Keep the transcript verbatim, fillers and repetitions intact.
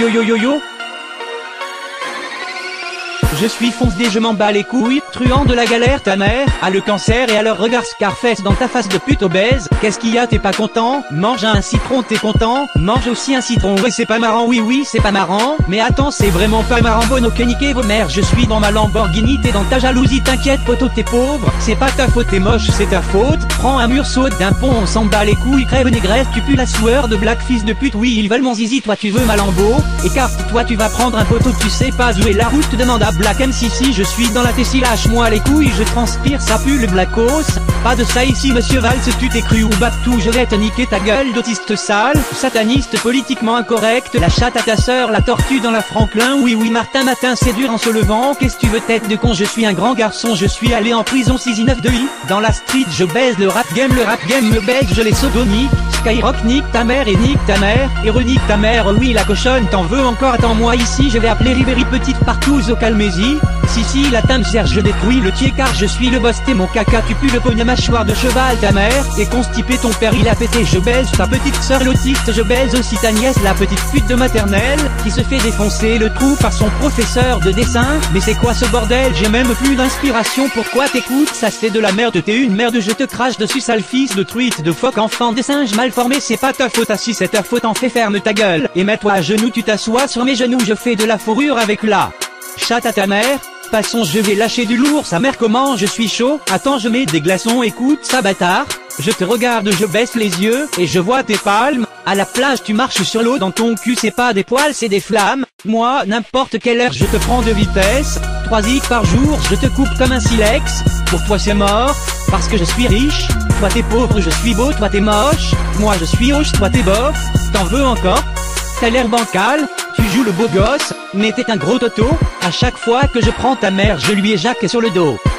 yo yo yo yo. Je suis foncé, je m'en bats les couilles, truand de la galère ta mère, a le cancer et à leur regard Scarface dans ta face de pute obèse. Qu'est-ce qu'il y a, t'es pas content? Mange un citron, t'es content? Mange aussi un citron. Ouais, c'est pas marrant, oui oui c'est pas marrant. Mais attends, c'est vraiment pas marrant, bon ok niquez vos mères. Je suis dans ma Lamborghini, t'es dans ta jalousie, t'inquiète poto t'es pauvre. C'est pas ta faute, t'es moche, c'est ta faute. Prends un mur, saute d'un pont, on s'en bat les couilles, crève négresse, tu pues la sueur de black fils de pute. Oui ils veulent mon zizi, toi tu veux ma Lambo. Écarte-toi, tu vas prendre un poteau, tu sais pas où est la route, te demande à Black M C. Si je suis dans la Tessie, lâche-moi les couilles, je transpire, ça pue le blackos. Pas de ça ici monsieur Valls, tu t'es cru ou tout, je vais te niquer ta gueule d'autiste sale, sataniste politiquement incorrect, la chatte à ta sœur, la tortue dans la Franklin. Oui oui Martin matin c'est dur en se levant, qu'est-ce que tu veux tête de con, je suis un grand garçon, je suis allé en prison six i neuf deux i, dans la street je baise le rap game, le rap game me baise, je les sodomie. Skyrock nique ta mère et nique ta mère, et renique ta mère, oui la cochonne t'en veux encore, attends-moi ici, je vais appeler Ribéry petite partout au Calmésie. Si si la teinte serge, je détruis le tiers car je suis le boss, t'es mon caca, tu pues le pognon mâchoire de cheval ta mère, et constipé ton père il a pété, je baise ta petite sœur l'autiste, je baise aussi ta nièce la petite pute de maternelle, qui se fait défoncer le trou par son professeur de dessin. Mais c'est quoi ce bordel, j'ai même plus d'inspiration, pourquoi t'écoutes, ça c'est de la merde, t'es une merde, je te crache dessus sale fils de truite, de phoque, enfant des singes mal formé, c'est pas ta faute, ah si c'est ta faute, en fait ferme ta gueule, et mets-toi à genoux, tu t'assois sur mes genoux, je fais de la fourrure avec la chatte à ta mère. Passons, je vais lâcher du lourd, sa mère comment je suis chaud, attends je mets des glaçons, écoute ça bâtard, je te regarde, je baisse les yeux, et je vois tes palmes, à la plage tu marches sur l'eau, dans ton cul c'est pas des poils c'est des flammes, moi n'importe quelle heure je te prends de vitesse, trois zik par jour, je te coupe comme un silex, pour toi c'est mort, parce que je suis riche, toi t'es pauvre, je suis beau, toi t'es moche, moi je suis hoche, toi t'es bof, t'en veux encore? T'as l'air bancal, tu joues le beau gosse, mais t'es un gros toto, à chaque fois que je prends ta mère je lui éjac sur le dos.